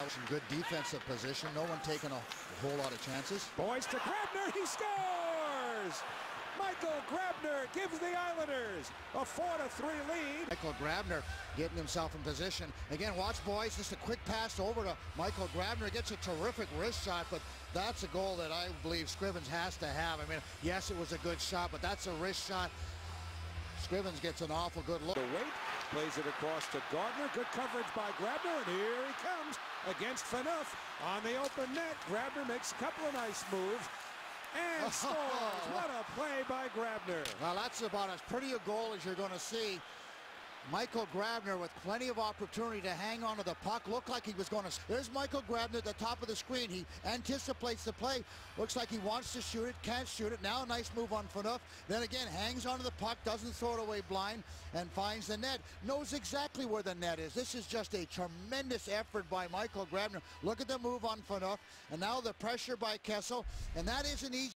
Some good defensive position. No one taking a whole lot of chances. Boys to Grabner. He scores! Michael Grabner gives the Islanders a 4-3 lead. Michael Grabner getting himself in position. Again, watch, boys, just a quick pass over to Michael Grabner. Gets a terrific wrist shot, but that's a goal that I believe Scrivens has to have. I mean, yes, it was a good shot, but that's a wrist shot. Scrivens gets an awful good look. The weight plays it across to Gardner. Good coverage by Grabner, and here he comes against Phaneuf on the open net. Grabner makes a couple of nice moves and scores. What a play by Grabner. Well, that's about as pretty a goal as you're going to see. Michael Grabner with plenty of opportunity to hang on to the puck. Looked like he was going to. There's Michael Grabner at the top of the screen. He anticipates the play. Looks like he wants to shoot it, can't shoot it. Now a nice move on Phaneuf. Then again, hangs onto the puck, doesn't throw it away blind, and finds the net. Knows exactly where the net is. This is just a tremendous effort by Michael Grabner. Look at the move on Phaneuf, and now the pressure by Kessel, and that isn't easy.